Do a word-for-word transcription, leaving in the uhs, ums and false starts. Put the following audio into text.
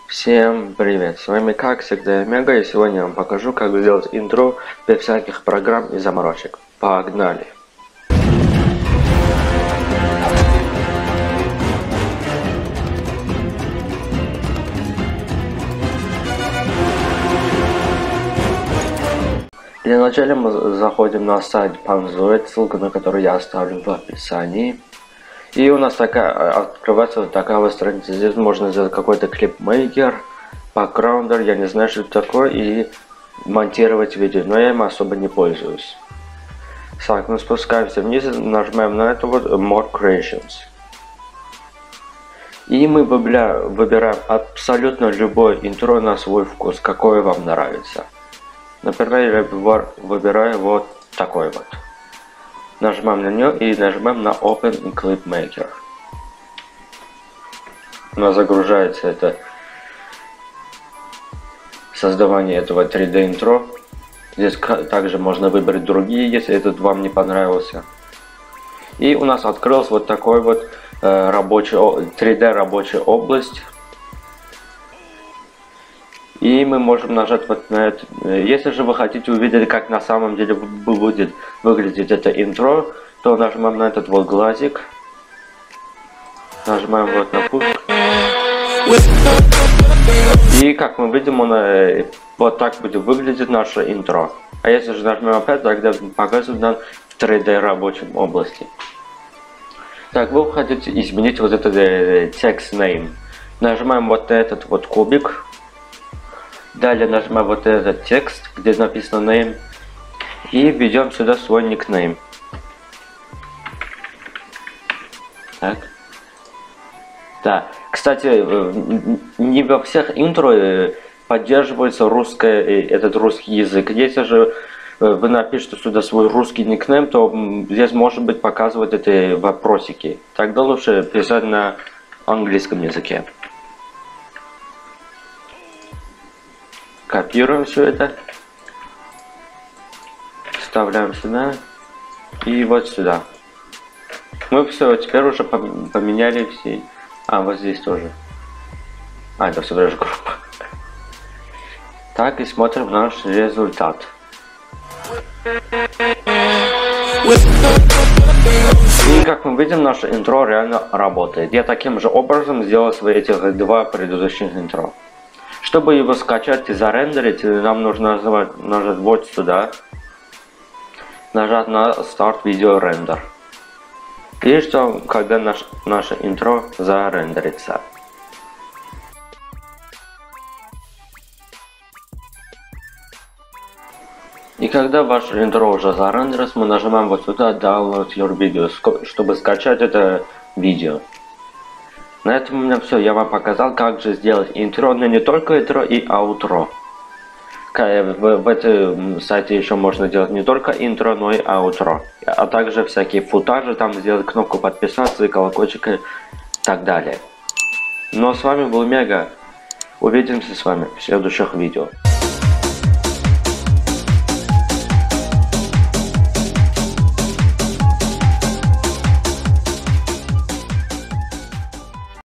Всем привет, с вами как всегда Мега, и сегодня я вам покажу, как сделать интро без всяких программ и заморочек. Погнали! Для начала мы заходим на сайт Panzoid, ссылку на который я оставлю в описании. И у нас такая открывается вот такая вот страница. Здесь можно сделать какой-то клипмейкер, бэкграундер, я не знаю, что это такое, и монтировать видео, но я им особо не пользуюсь. Так, мы спускаемся вниз, нажимаем на это вот More Creations. И мы выбираем, выбираем абсолютно любое интро на свой вкус, какое вам нравится. Например, я выбираю вот такой вот. Нажимаем на нее и нажимаем на Open Clip Maker. У нас загружается это создавание этого три дэ интро. Здесь также можно выбрать другие, если этот вам не понравился. И у нас открылась вот такой вот э, рабочий, три дэ рабочая область. И мы можем нажать вот на это. Если же вы хотите увидеть, как на самом деле будет выглядеть это интро, то нажимаем на этот вот глазик. Нажимаем вот на пуск. И как мы видим, он, вот так будет выглядеть наше интро. А если же нажмем опять, тогда показывает нам в три дэ рабочем области. Так, вы хотите изменить вот этот text name. Нажимаем вот этот вот кубик. Далее нажимаем вот этот текст, где написано name, и введем сюда свой никнейм. Так. Да. Кстати, не во всех интро поддерживается русское, этот русский язык. Если же вы напишете сюда свой русский никнейм, то здесь может быть показывать эти вопросики. Тогда лучше писать на английском языке. Копируем все это, вставляем сюда и вот сюда. Мы все, теперь уже поменяли все. А, вот здесь тоже. А, это все даже группа. Так, и смотрим наш результат. И как мы видим, наше интро реально работает. Я таким же образом сделал свои этих два предыдущих интро. Чтобы его скачать и зарендерить, нам нужно нажать, нажать вот сюда, нажать на Start Video Render. И что, когда наш, наше интро зарендерится. И когда ваше интро уже зарендерится, мы нажимаем вот сюда Download Your Video, чтобы скачать это видео. На этом у меня все. Я вам показал, как же сделать интро, но не только интро и аутро. В, в этом сайте еще можно делать не только интро, но и аутро. А также всякие футажи, там сделать кнопку подписаться и колокольчик и так далее. Но с вами был Мега. Увидимся с вами в следующих видео.